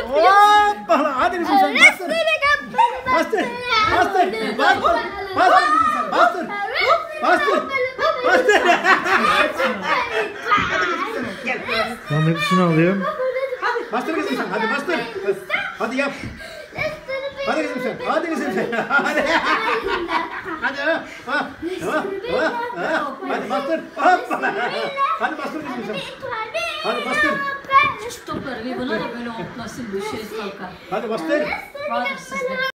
Hoppala. Hadi kızım sen bastır. Bastır. Bastır. Bastır. Bastır. Bastır. Bastır. Gel. Tamam hepsini alıyorum. Bastır kızım sen. Hadi bastır. Hadi yap. Hadi kızım sen. Hadi kızım sen. Hadi. Hadi. Hadi bastır. Hoppala. Hadi bastır kızım sen. Hadi bastır. Şu topları bir bana da böyle hoplasın bir şey kalkar. Hadi bastır. Vardır sizde.